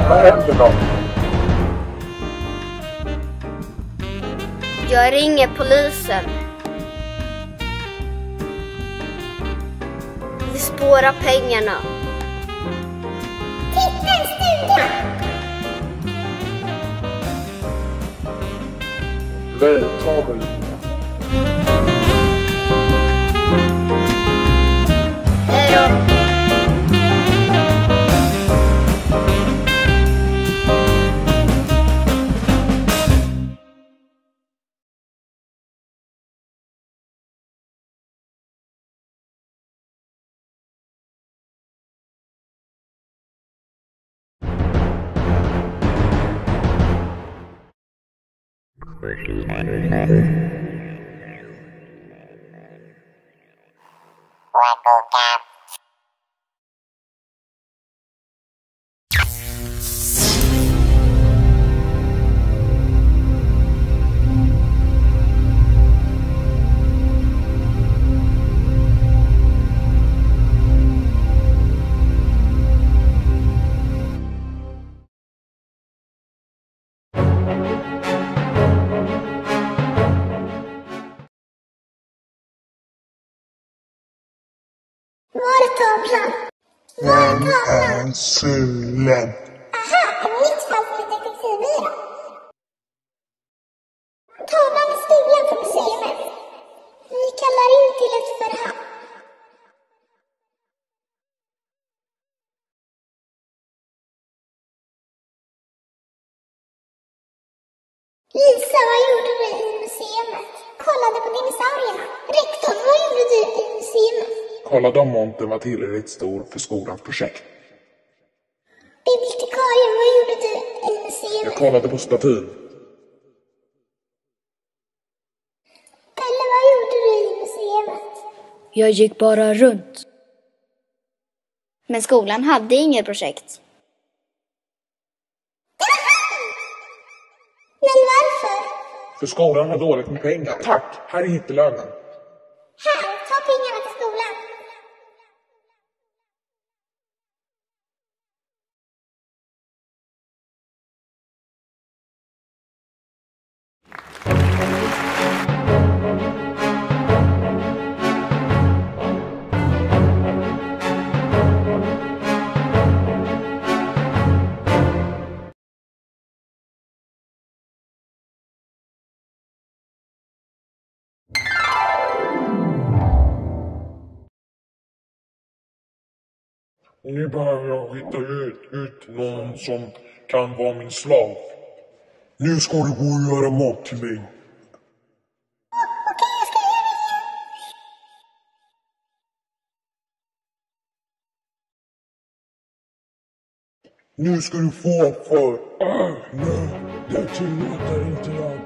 Vad händer då? Jag ringer polisen. Vi spårar pengarna. Titta, en stuga! Vältagen. Hej då. Var är tavlan? Var är tavlan? Solen. Aha, en nytt fall för detektivbyrå. Tavlan är stulen på museet. Vi kallar in till ett förhör. Lisa, vad gjorde du i museet? Kollade på dinosaurierna. Rektor, vad gjorde du i museet? Kollade om montern var tillräckligt stor för skolans projekt. Bibliotekarien, vad gjorde du i museet? Jag kollade på statyn. Pelle, vad gjorde du i museet? Jag gick bara runt. Men skolan hade inget projekt. Men varför? För skolan har dåligt med pengar. Tack, här är hittelönen. Här, ta pengarna till skolan. Nu behöver jag hitta ut någon som kan vara min slav. Nu ska du gå och göra mat till mig. Okej, jag ska göra det. Nu ska du få för... Nej, det tillåter inte jag.